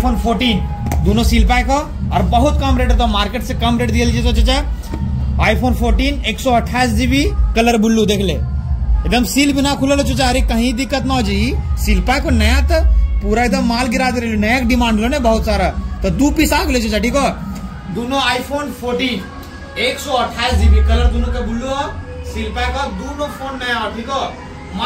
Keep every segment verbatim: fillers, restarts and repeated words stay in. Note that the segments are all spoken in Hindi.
आईफोन फोर्टीन दोनों सील पैक हो और बहुत कम रेट है, तो मार्केट से कम रेट दिया लीजिए। तो चाचा आईफोन फोर्टीन एक सौ अट्ठाईस जीबी कलर ब्लू देख ले, एकदम सील बिना खुलल चाचा, अरे कहीं दिक्कत ना हो जी। सील पैक को नया तो पूरा एकदम माल गिरा दे रही, नया डिमांड लो ना बहुत सारा, तो दो पीस आ गए चाचा। ठीक है, दोनों आईफोन फोर्टीन एक सौ अट्ठाईस जीबी कलर दोनों का ब्लू हो, सील पैक हो, दोनों फोन नया हो। ठीक है,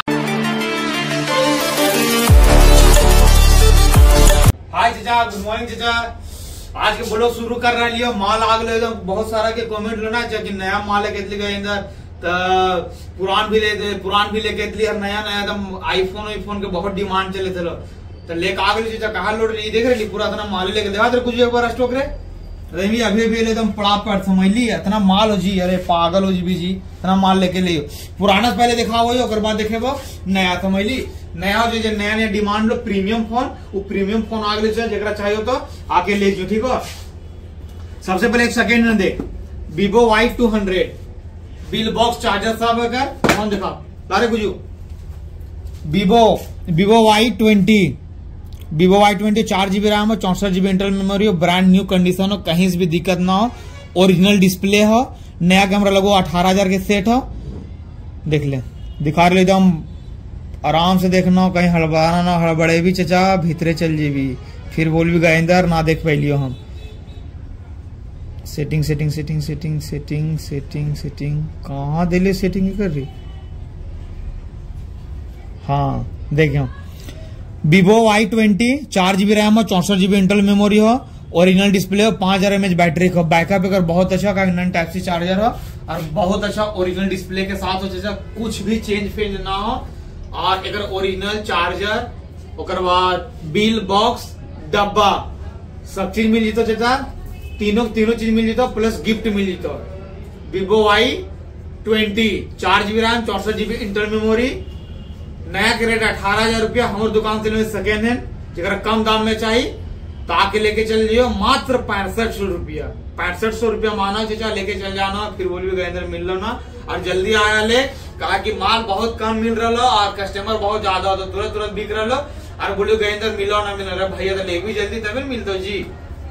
हाय चाचा, गुड मॉर्निंग चाचा। आज के ब्लॉग शुरू कर रहा लियो, माल आ गए एकदम बहुत सारा के कमेंट लेना चाहिए, नया माल है केतली गए इधर, तो पुरान भी ले पुरान भी लेके केतली और नया नया एकदम आईफोन आईफोन के बहुत डिमांड चले थे, तो लेके आ गए चाचा। कहा लोड रही देख रही पूरा इतना माल लेके देखा तेरे कुछ एक बार स्टॉक रे रही अभी भी एकदम पड़ा पड़ समझ ली, इतना माल हो जी, अरे पागल हो जी भी जी, इतना माल लेके ले पुराना पहले देखा हो और बाद देखे वो नया समझ ली, नया हो जो नया नया डिमांड लो प्रीमियम फोन, वो प्रीमियम फोन आगे जरा चाहिए तो आके ले जो। ठीक है, सबसे पहले एक सेकेंड में देख, Vivo Y two hundred bill box charger सब अगर फोन दिखा लारे कुछ, Vivo Vivo Y twenty Vivo Y twenty चार जीबी रैम हो, चौसठ जीबी इंटरनल मेमोरी हो, ब्रांड न्यू कंडीशन हो, कहीं से भी दिक्कत ना हो, ओरिजिनल डिस्प्ले हो, नया कैमरा लगो, अठारह हजार के सेट हो। देख ले, दिखा रहे एकदम आराम से देखना, कहीं हड़बड़ाना ना, हड़बड़े भी चचा भीतरे चल जीबी, फिर बोल भी गए अंदर ना देख पाइलियो हम। Setting setting setting setting setting setting setting कहाँ दिले सेटिंग ही कर रही। हाँ देखियो, वीवो वाई ट्वेंटी चार जीबी रैम हो, चौसठ जीबी इंटरनल मेमोरी हो, ओरिजिनल डिस्प्ले हो, पांच हजार एम एच बैटरी हो, बैकअप अगर बहुत अच्छा का नॉन टैक्सी चार्जर हो और बहुत अच्छा ओरिजिनल डिस्प्ले के साथ हो चाचा, कुछ भी चेंज फेंज ना हो, और अगर ओरिजिनल चार्जर ओकर बाद बिल बॉक्स डब्बा सब चीज मिल जीतो चाचा, तीनों तीनों चीज मिल जीतो, प्लस गिफ्ट मिल जीतो। वीवो वाई ट्वेंटी चार जीबी रैम चौसठ जीबी इंटरनल मेमोरी, नया के रेट अठारह हजार रुपया, हमारे दुकान से सेकेंड हैंड जरा कम दाम में चाहिए तो आके लेके चल जियो, मात्र पैंसठ सौ रुपया पैंसठ सौ रुपया माना चाचा, लेके चल जाना, फिर बोल भी गए मिल लो ना, और जल्दी आया ले, कहा कि माल बहुत कम मिल रहा और कस्टमर बहुत ज्यादा हो, तो तुरंत तुरंत बिक रहा और बोलियो गए मिलो ना मिल रहा भैया, तो ले भी जल्दी तभी मिलते जी।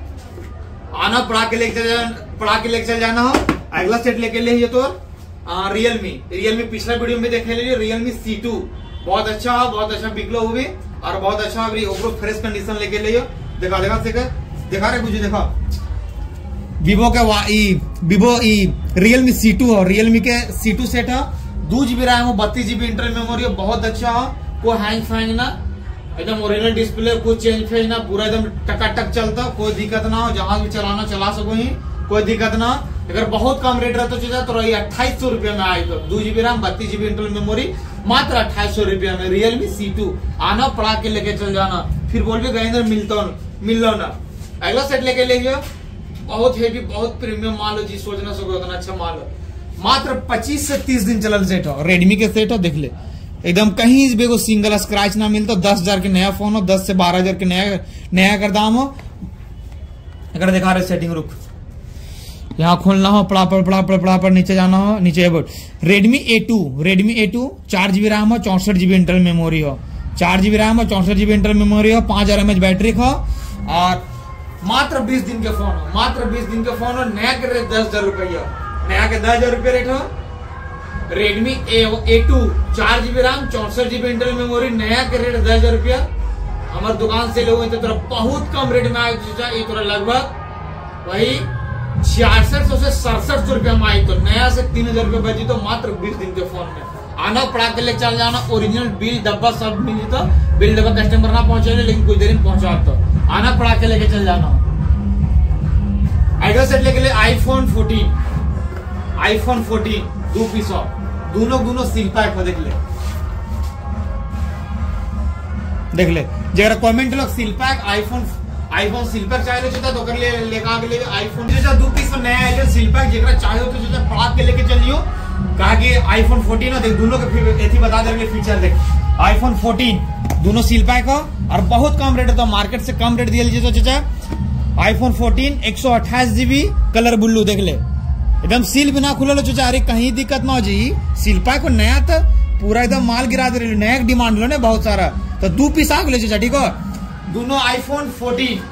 आना पढ़ा के लेके चल पढ़ा के लेके चल जाना हो। अगला सेट लेके ले तो रियलमी रियलमी पिछला वीडियो में देखे लीजिए, रियलमी सी टू बहुत अच्छा हो, बहुत अच्छा बिकलो हुई और बहुत अच्छा फ्रेश कंडीशन लेके ले, देखा देखा देखा रहे कुछ देखा। वीवो का वीवो रियलमी सी टू हो, रियलमी के सी टू सेट हो, दो जीबी रैम हो, बत्तीस जीबी इंटरनल मेमोरी हो, बहुत अच्छा हो, कोई हैंग फैंग ना, एकदम ओरिजिनल डिस्प्ले, कुछ चेंज फेंज ना, पूरा एकदम टकाटक चलता, कोई दिक्कत ना हो, जहां भी चलाना चला सको ही, कोई दिक्कत ना। अगर बहुत कम रेट रहता चाचा तो रही अट्ठाईस सौ रुपया में आई, तो दो जीबी रैम बत्तीस जीबी इंटरनल मेमोरी मात्र अट्ठाईस सौ रुपया में रियलमी सी टू। आना पढ़ा के लेके चल जाना, फिर बोल भी गए मिलता मिल लो ना। अगला सेट लेके ले बहुत हेवी बहुत प्रीमियम माल हो जी, सोच ना सको उतना अच्छा माल हो, मात्र पच्चीस से तीस दिन चलल सेट हो, रेडमी के सेट हो, देख ले एकदम कहीं भी सिंगल स्क्रैच ना मिलता, दस हजार के नया फोन हो, दस से बारह हजार के नया नया कर दाम हो। अगर दिखा रहे सेटिंग, रुक यहाँ खोलना हो, पड़ा पड़ पड़ा पड़ पड़ा पड़ नीचे जाना हो, नीचे Redmi A two Redmi A two चार जीबी रैम हो, चौसठ जीबी इंटरनल मेमोरी हो, चार जीबी रैम हो, चौसठ जीबी इंटरनल मेमोरी हो, पांच हजार एम एच बैटरी हो, और मात्र बीस दिन के फोन हो, मात्र बीस दिन के फोन हो, नया के रेट दस हजार रुपया, नया के दस हजार रुपया रेट हो। रेडमी ए टू चार जीबी रैम चौसठ जीबी इंटरनल मेमोरी, नया के रेट दस हजार रुपया, हमारे दुकान से लोग तो बहुत कम रेट में आए तो लगभग वही छियासठ सौ से सड़सठ सौ रुपया में आई, तो नया से तीन हजार रुपया बची, तो मात्र बीस दिन के फोन में। आना पड़ा के लेके चल जाना, ओरिजिनल बिल डब्बा सब मिली, तो बिल डब्बा कस्टमर ना पहुंचे लेकिन कुछ देर में पहुंचा, तो आना पड़ा के लेके चल जाना। अगला सेट लेके ले आईफोन फोर्टीन आईफोन फोर्टीन दो पीस ऑफ, दोनों दोनों सील पैक हो, देख ले देख ले जरा कमेंट लोग seal pack iPhone iPhone seal pack चाहिए तो तो कर ले लेका के ले आईफोन जैसा दो पीस नया है सील पैक जरा चाहिए तो जैसा पड़ा के लेके चलियो, कहा कि आईफोन फोर्टीन हो, देख दोनों के एथी बता दे फीचर, देख आईफोन फोर्टीन दोनों सील पैक हो और बहुत कम रेट है, तो मार्केट से कम रेट दिया लीजिए। तो चाचा आईफोन फोर्टीन एक सौ अट्ठाईस जीबी कलर ब्लू देख ले, एकदम सील बिना खुलल चाचा, अरे कहीं दिक्कत ना हो जी। सील पैक को नया तो पूरा एकदम माल गिरा दे रही, नया डिमांड लो ना बहुत सारा, तो दो पीस आ गए चाचा। ठीक है, दोनों आईफोन फोर्टीन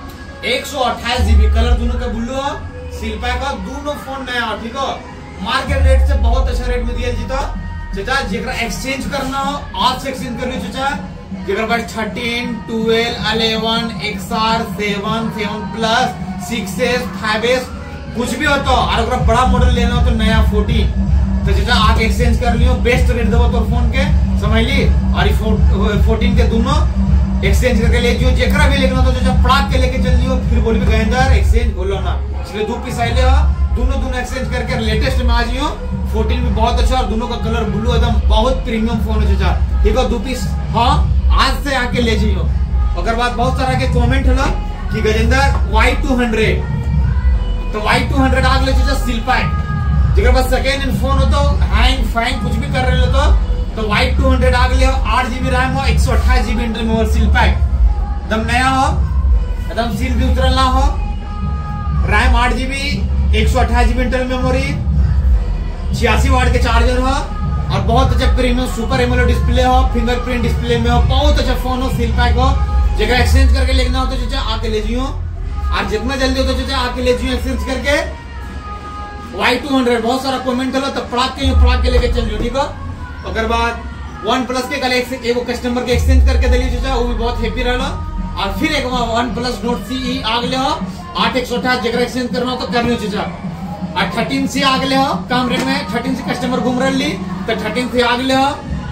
एक सौ अट्ठाईस जीबी कलर दोनों का ब्लू हो, सील पैक हो, दोनों फोन नया हो, ठीक हो। मार्केट रेट से बहुत अच्छा रेट में दिया जीता चाचा। जेकरा एक्सचेंज करना हो आज से एक्सचेंज कर लियो चाचा। जेकरा पास thirteen, twelve, eleven, XR, seven, seven plus, six S, five S कुछ भी हो तो, और अगर बड़ा मॉडल लेना हो तो नया फोर्टीन तो चाचा आके एक्सचेंज कर लियो, बेस्ट रेट देवो तो फोन के समझ ली। और फोर्टीन के दोनों एक्सचेंज करके ले जियो। जेकरा भी लेना तो चाचा पड़ाक के लेके चल जियो, फिर बोल भी गएंदर एक्सचेंज बोलो ना, इसलिए दो पीस आइले हो, दोनों दोनों एक्सचेंज करके लेटेस्ट में आ जियो। फोर्टीन भी बहुत अच्छा और दोनों का कलर ब्लू एकदम बहुत प्रीमियम फोन है चाचा, ठीक है। दो पीस हाँ आज से आके ले जियो। अगर बात बहुत सारा के कमेंट होला कि गजेंद्र वाई टू हंड्रेड, तो वाई टू हंड्रेड आग ले चाचा सील पैक। जेकर पास सेकेंड हैंड फोन हो तो हैंग फाइन कुछ भी कर रहे हो तो तो वाई टू हंड्रेड आग ले, आठ जीबी रैम हो, एक सौ अट्ठाईस जीबी इंटरनल सील पैक, एकदम नया हो, एकदम सील भी उतरल ना हो। रैम आठ जीबी, एक सौ अट्ठाईस जीबी इंटरनल मेमोरी, छियासी वाट के चार्जर हो, और बहुत अच्छा प्रीमियम सुपर एमोलेड डिस्प्ले हो, फिंगरप्रिंट डिस्प्ले में हो, बहुत अच्छा फोन हो, सील पैक हो। जगह एक्सचेंज करके लेना हो तो चाचा आके ले जियो, और जितना जल्दी हो तो चाचा आके ले जियो एक्सचेंज करके। वाई टू हंड्रेड बहुत सारा कमेंट करो तो पड़ाक के पड़ाक के लेके चल जियो, ठीक है। अगर बात वन प्लस के कल एक कस्टमर के एक्सचेंज करके दिली चाचा, वो भी बहुत हैप्पी रहा। और फिर एक वन प्लस नोट सी आगले हो, आठ एक सौ अठाईस जगह एक्सचेंज करना हो तो कर लियो चाचा। और थर्टीन सी आगले हो कम रेट में, थर्टीन सी कस्टमर घूम रही तो थर्टीन सी आगले हो,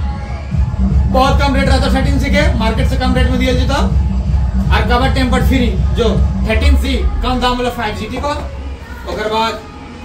बहुत कम रेट रहता थर्टीन सी के, मार्केट से कम रेट में दिया जाता। और कवर टेम्पर्ड फ्री जो थर्टीन सी कम दाम वाला फाइव जी, ठीक हो। अगर बात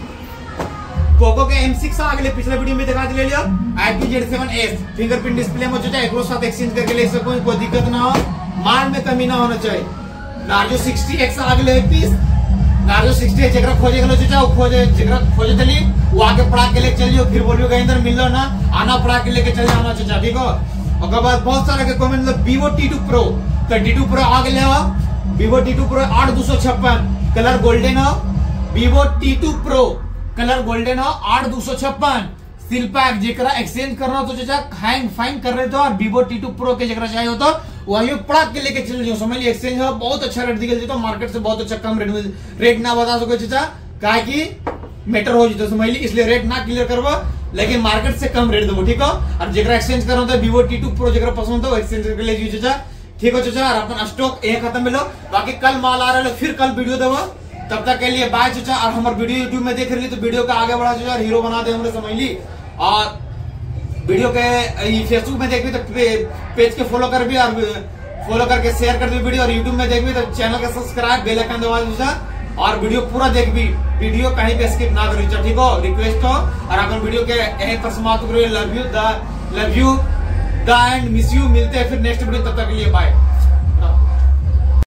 पोको के एम सिक्स आगले पिछले वीडियो में दिखा ले लिया, I P Z seven S fingerprint display में चाचा एक साथ एक्सचेंज करके ले सको, कोई दिक्कत ना हो, माल में कमी ना होना चाहिए। नार्जो सिक्सटी एक्स आगले है पीस, नार्जो सिक्सटी एक्स जगह खोजे गलो चाचा, वो खोजे जगह खोजे चली वो आके पड़ा के लेके चलियो, फिर बोलियो कहीं इधर मिल लो ना, आना पड़ा के लेके चल जाना चाचा, ठीक हो। और बाद बहुत सारा के comment Vivo T two Pro, तो टी टू प्रो आगले हो, वीवो टी टू प्रो आठ दो सौ छप्पन कलर गोल्डन हो, Vivo T two Pro colour golden हो, आठ दो सौ छप्पन सील पैक। जेकरा एक्सचेंज करना हो तो चाचा हैंग फाइन कर रहे थे, और वीवो टी टू प्रो के जगह चाहिए हो तो वही पड़ा के लेके चल जाओ, समझ लिये। एक्सचेंज हो बहुत अच्छा रेट दिखे तो मार्केट से बहुत अच्छा कम रेट में, रेट ना बता सको चाचा क्या की मैटर हो जाता, समझ ली, इसलिए रेट ना क्लियर करवा, लेकिन मार्केट से कम रेट देवो, ठीक हो। और जगह एक्सचेंज करना तो वीवो टी टू प्रो जगह पसंद हो एक्सचेंज करके ले जाइए चाचा, ठीक हो चाचा। और अपन स्टॉक ये खत्म मिलो, बाकी कल माल आ रहा है, फिर कल वीडियो देवो, तब तक के लिए बाय चाचा। और हमारे वीडियो यूट्यूब में देख रही तो वीडियो का आगे बढ़ा चाचा, हीरो बना दे हमने, समझ ली। और वीडियो के फेसबुक में देख भी तो पे, पेज के फॉलो कर भी, और फॉलो करके शेयर कर दी वीडियो, और यूट्यूब में देख भी तो चैनल का सब्सक्राइब बेल आइकन दबा दीजिए, और वीडियो पूरा देख भी, वीडियो कहीं पे स्किप ना करो, ठीक हो, रिक्वेस्ट हो। और अपन वीडियो के यही पर समाप्त करो, love you the love you the and miss you, मिलते हैं फिर नेक्स्ट वीडियो, तब तक के लिए बाय।